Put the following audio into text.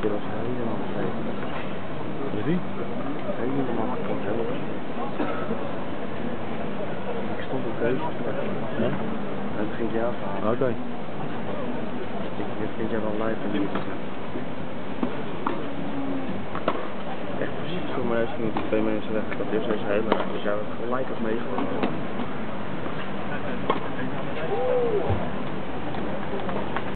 Die was helemaal vergeten. Weet je? Helemaal kapot, helemaal. Ik stond op deze. Ja? En het ging jou verhalen. Oké. Dit vind jij wel live en niet. Echt precies voor mij als niet die twee mensen weg. Dat is deze hele raar. Dus jou hebt gelijk als meegenomen.